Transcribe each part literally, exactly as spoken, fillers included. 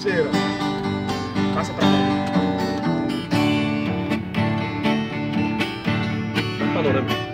parceiro. Passa pra cá. Panorama.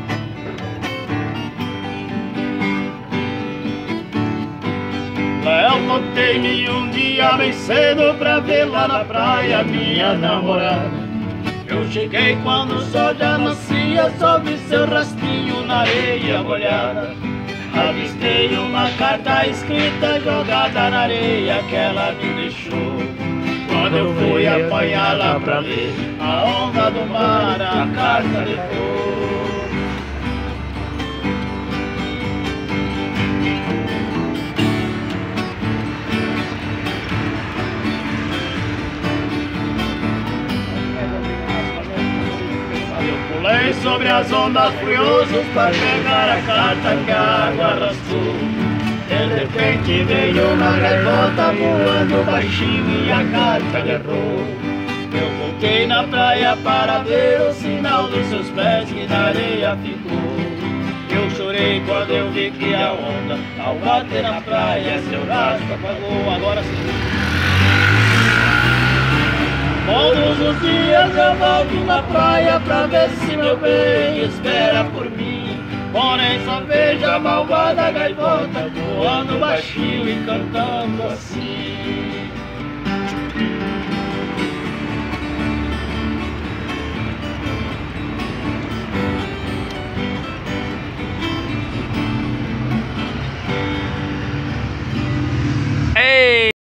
Eu voltei-me um dia bem cedo pra ver lá na praia minha namorada. Eu cheguei quando o sol já nascia, só vi seu rastrinho na areia molhada. Avistei uma carta escrita jogada na areia que ela me deixou. Quando eu fui apanhá-la pra ler, a onda do mar a carta levou. Pulei sobre as ondas furiosas para pegar a carta que a água arrastou. De repente veio uma gaivota voando baixinho e a carta errou. Eu voltei na praia para ver o sinal dos seus pés que na areia ficou. Eu chorei quando eu vi que a onda, ao bater na praia, seu rastro apagou. Agora sim. Todos os dias eu volto na praia pra ver se meu bem espera por mim. Porém só vejo a malvada gaivota voando baixinho e cantando assim.